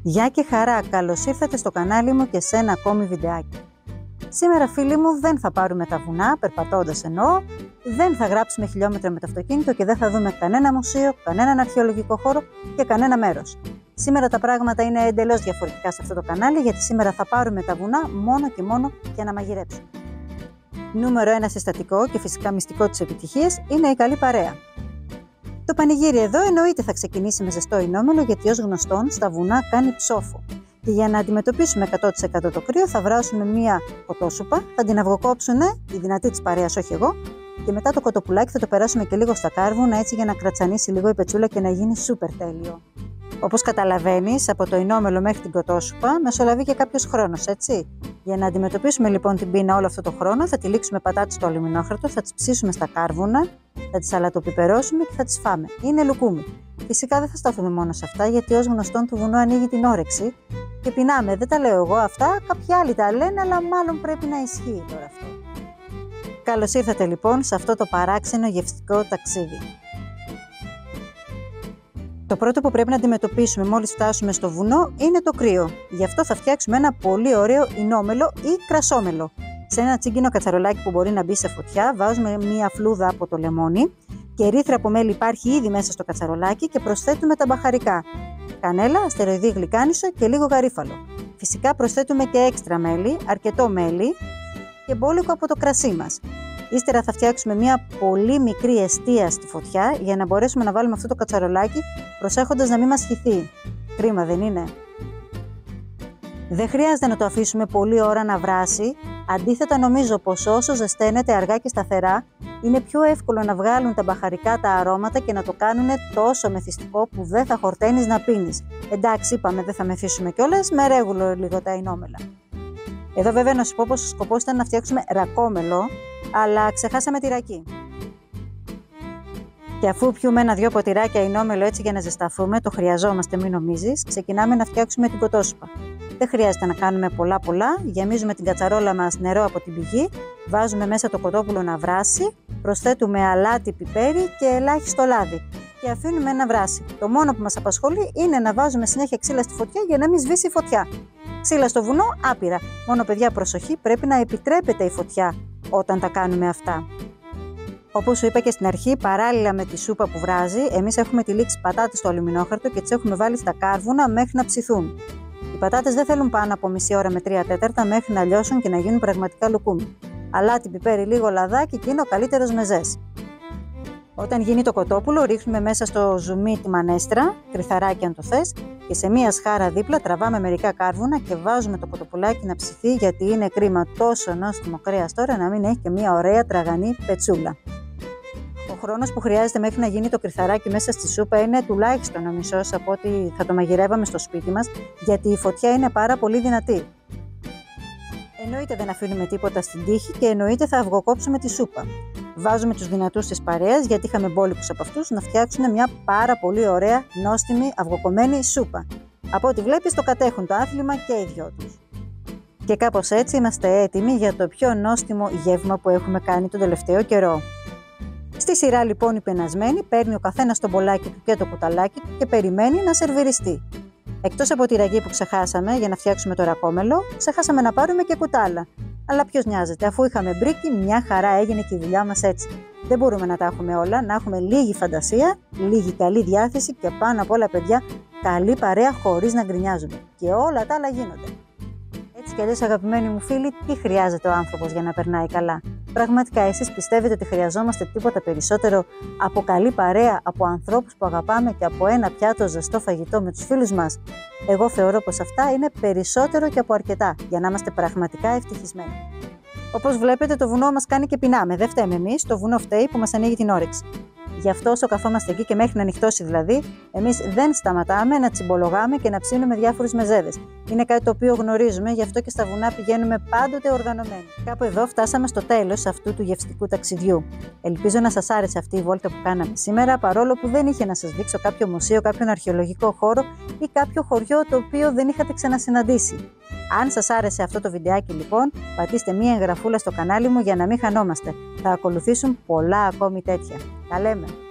Γεια και χαρά, καλώς ήρθατε στο κανάλι μου και σε ένα ακόμη βιντεάκι. Σήμερα φίλοι μου δεν θα πάρουμε τα βουνά, περπατώντας εννοώ, δεν θα γράψουμε χιλιόμετρα με το αυτοκίνητο και δεν θα δούμε κανένα μουσείο, κανέναν αρχαιολογικό χώρο και κανένα μέρος. Σήμερα τα πράγματα είναι εντελώς διαφορετικά σε αυτό το κανάλι, γιατί σήμερα θα πάρουμε τα βουνά μόνο και μόνο για να μαγειρέψουμε. Νούμερο 1 συστατικό και φυσικά μυστικό της επιτυχίας είναι η καλή παρέα. Το πανηγύρι εδώ εννοείται θα ξεκινήσει με ζεστό ινόμελο, γιατί ως γνωστόν στα βουνά κάνει ψόφο. Και για να αντιμετωπίσουμε 100% το κρύο θα βράσουμε μία κοτόσουπα, θα την αυγοκόψουν η δυνατή της παρέας, όχι εγώ, και μετά το κοτοπουλάκι θα το περάσουμε και λίγο στα κάρβουνα, έτσι για να κρατσανίσει λίγο η πετσούλα και να γίνει σούπερ τέλειο. Όπως καταλαβαίνεις, από το ινόμελο μέχρι την κοτόσουπα μεσολαβεί και κάποιος χρόνος, έτσι. Για να αντιμετωπίσουμε λοιπόν την πείνα όλο αυτό το χρόνο, θα τυλίξουμε πατάτες στο αλουμινόχαρτο, θα τις ψήσουμε στα κάρβουνα, θα τις σαλατοπιπερώσουμε και θα τις φάμε. Είναι λουκούμι. Φυσικά δεν θα σταθούμε μόνο σε αυτά, γιατί ως γνωστόν του βουνού ανοίγει την όρεξη και πεινάμε. Δεν τα λέω εγώ αυτά, κάποιοι άλλοι τα λένε, αλλά μάλλον πρέπει να ισχύει τώρα αυτό. Καλώς ήρθατε λοιπόν σε αυτό το παράξενο γευστικό ταξίδι. Το πρώτο που πρέπει να αντιμετωπίσουμε μόλις φτάσουμε στο βουνό είναι το κρύο. Γι' αυτό θα φτιάξουμε ένα πολύ ωραίο ινόμελο ή κρασόμελο. Σε ένα τσίγκινο κατσαρολάκι που μπορεί να μπει σε φωτιά, βάζουμε μία φλούδα από το λεμόνι και ρήθρα από μέλι υπάρχει ήδη μέσα στο κατσαρολάκι και προσθέτουμε τα μπαχαρικά. Κανέλα, αστεροειδή γλυκάνισο και λίγο γαρίφαλο. Φυσικά προσθέτουμε και έξτρα μέλι, αρκετό μέλι και μπόλικο από το κρασί μας. Ύστερα θα φτιάξουμε μια πολύ μικρή εστία στη φωτιά για να μπορέσουμε να βάλουμε αυτό το κατσαρολάκι προσέχοντας να μην μας χυθεί. Κρίμα δεν είναι? Δεν χρειάζεται να το αφήσουμε πολλή ώρα να βράσει. Αντίθετα νομίζω πως όσο ζεσταίνεται αργά και σταθερά είναι πιο εύκολο να βγάλουν τα μπαχαρικά τα αρώματα και να το κάνουν τόσο μεθυστικό που δεν θα χορταίνεις να πίνεις. Εντάξει, είπαμε δεν θα μεθύσουμε κιόλας, με ρέγουλο λίγο τα ινόμελα. Εδώ βέβαια να σου πω πως ο σκοπός ήταν να φτιάξουμε ρακόμελο, αλλά ξεχάσαμε τη ρακή. Και αφού πιούμε ένα-δυο ποτηράκια ινόμελο έτσι για να ζεσταθούμε, το χρειαζόμαστε μην νομίζεις, ξεκινάμε να φτιάξουμε την κοτόσουπα. Δεν χρειάζεται να κάνουμε πολλά, γεμίζουμε την κατσαρόλα μας νερό από την πηγή, βάζουμε μέσα το κοτόπουλο να βράσει, προσθέτουμε αλάτι, πιπέρι και ελάχιστο λάδι και αφήνουμε να βράσει. Το μόνο που μας απασχολεί είναι να βάζουμε συνέχεια ξύλα στη φωτιά για να μην σβήσει η φωτιά. Ξύλα στο βουνό άπειρα, μόνο παιδιά προσοχή, πρέπει να επιτρέπεται η φωτιά όταν τα κάνουμε αυτά. Όπως σου είπα και στην αρχή, παράλληλα με τη σούπα που βράζει, εμείς έχουμε τυλίξει πατάτες στο αλουμινόχαρτο και τις έχουμε βάλει στα κάρβουνα μέχρι να ψηθούν. Οι πατάτες δεν θέλουν πάνω από μισή ώρα με 3/4 μέχρι να λιώσουν και να γίνουν πραγματικά λουκούμι. Αλάτι, πιπέρι, λίγο λαδάκι και είναι ο καλύτερος μεζές. Όταν γίνει το κοτόπουλο, ρίχνουμε μέσα στο ζουμί τη μανέστρα, κρυθαράκι αν το θες, και σε μία σχάρα δίπλα τραβάμε μερικά κάρβουνα και βάζουμε το κοτοπουλάκι να ψηθεί, γιατί είναι κρίμα τόσο νόστιμο κρέας τώρα να μην έχει και μία ωραία τραγανή πετσούλα. Ο χρόνος που χρειάζεται μέχρι να γίνει το κρυθαράκι μέσα στη σούπα είναι τουλάχιστον ο μισός από ό,τι θα το μαγειρεύαμε στο σπίτι μας, γιατί η φωτιά είναι πάρα πολύ δυνατή. Εννοείται δεν αφήνουμε τίποτα στην τύχη και εννοείται θα αυγοκόψουμε τη σούπα. Βάζουμε τους δυνατούς της παρέας, γιατί είχαμε μπόλικους από αυτούς, να φτιάξουν μια πάρα πολύ ωραία νόστιμη αυγοκομμένη σούπα. Από ό,τι βλέπεις το κατέχουν το άθλημα και οι δυο τους. Και κάπως έτσι είμαστε έτοιμοι για το πιο νόστιμο γεύμα που έχουμε κάνει τον τελευταίο καιρό. Στη σειρά λοιπόν η πενασμένη παίρνει ο καθένας το μπολάκι του και το κουταλάκι του και περιμένει να σερβιριστεί. Εκτός από τη ραγή που ξεχάσαμε για να φτιάξουμε το ρακόμελο, ξεχάσαμε να πάρουμε και κουτάλα. Αλλά ποιος νοιάζεται, αφού είχαμε μπρίκι, μια χαρά έγινε και η δουλειά μας έτσι. Δεν μπορούμε να τα έχουμε όλα, να έχουμε λίγη φαντασία, λίγη καλή διάθεση και πάνω απ' όλα παιδιά, καλή παρέα χωρίς να γκρινιάζουμε. Και όλα τα άλλα γίνονται. Έτσι κι αλλιώς αγαπημένοι μου φίλοι, τι χρειάζεται ο άνθρωπος για να περνάει καλά? Πραγματικά εσείς πιστεύετε ότι χρειαζόμαστε τίποτα περισσότερο από καλή παρέα, από ανθρώπους που αγαπάμε και από ένα πιάτο ζεστό φαγητό με τους φίλους μας? Εγώ θεωρώ πως αυτά είναι περισσότερο και από αρκετά για να είμαστε πραγματικά ευτυχισμένοι. Όπως βλέπετε το βουνό μας κάνει και πεινάμε, δεν φταίμε εμείς, το βουνό φταίει που μας ανοίγει την όρεξη. Γι' αυτό όσο καθόμαστε εκεί και μέχρι να ανοιχτώσει δηλαδή, εμείς δεν σταματάμε να τσιμπολογάμε και να ψήνουμε διάφορες μεζέδες. Είναι κάτι το οποίο γνωρίζουμε, γι' αυτό και στα βουνά πηγαίνουμε πάντοτε οργανωμένοι. Κάπου εδώ φτάσαμε στο τέλος αυτού του γευστικού ταξιδιού. Ελπίζω να σας άρεσε αυτή η βόλτα που κάναμε σήμερα, παρόλο που δεν είχε να σας δείξω κάποιο μουσείο, κάποιον αρχαιολογικό χώρο ή κάποιο χωριό το οποίο δεν είχατε ξανασυναντήσει. Αν σας άρεσε αυτό το βιντεάκι λοιπόν, πατήστε μία εγγραφούλα στο κανάλι μου για να μην χανόμαστε. Θα ακολουθήσουν πολλά ακόμη τέτοια. Τα λέμε!